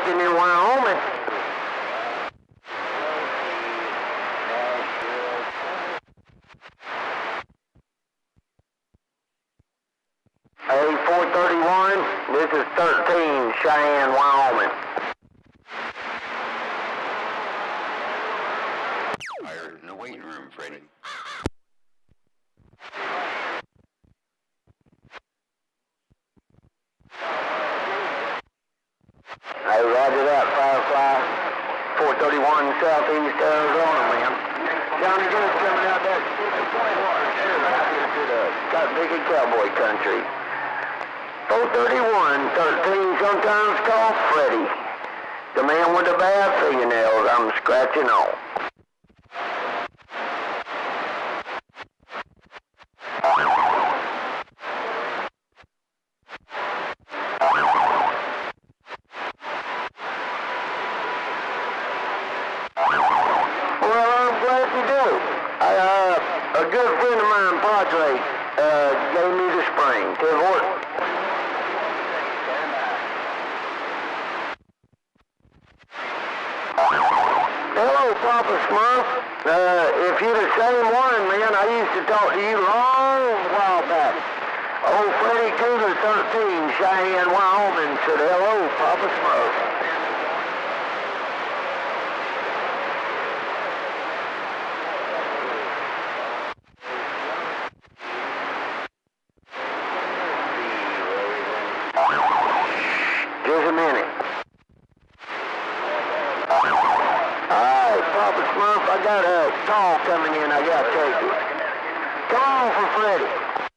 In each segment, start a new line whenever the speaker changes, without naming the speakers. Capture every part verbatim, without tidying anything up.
acting in Wyoming. A four thirty-one, this is thirteen, Cheyenne, Wyoming.
Fire in the waiting room, Freddy.
Hey, roger that, Firefly. four thirty-one Southeast Arizona, man. Johnny Good's coming out there. Got big in cowboy country. four thirty-one, thirteen, sometimes called Freddy. The man with the bad fingernails I'm scratching on. Well, I'm glad you do. I, uh, a good friend of mine, Padre, uh, gave me the spring. Tell you what. Hello, Papa Smurf. Uh, if you're the same one, man, I used to talk to you long while back. Old FreddyCruger thirteen, Cheyenne, Wyoming, said hello, Papa Smurf. Just a minute. Alright, Papa Smurf, I got a call coming in. I gotta take it. Come on for Freddy.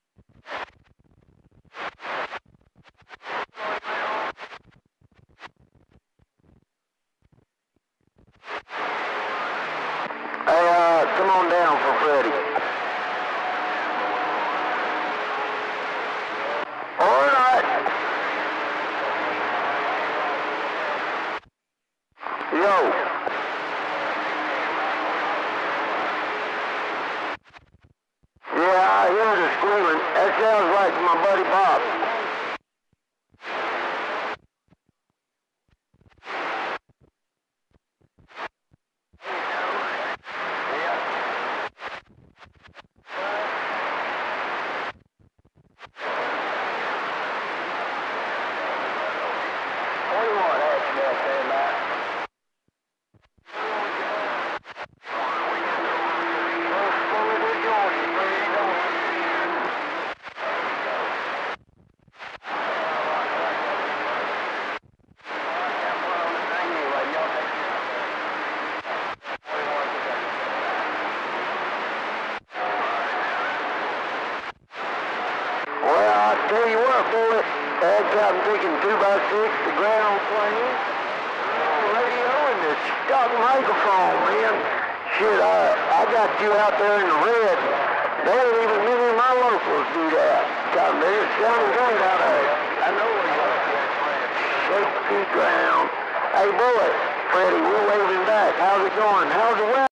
Hey, uh, come on down for Freddy. Alright. Yo. Yeah, I hear the screaming. That sounds like my buddy Bob. What do you want, HatchetMan? Tell you what, boy, that's out and taking two by six, the ground plane, radio, and the stock microphone, man. Shit, I, I got you out there in the red. They ain't even many of my locals do that. God, man, it's sounding great out there. I know where you are. Shake the ground. Hey, boy, Freddy, we're waving back. How's it going? How's the weather?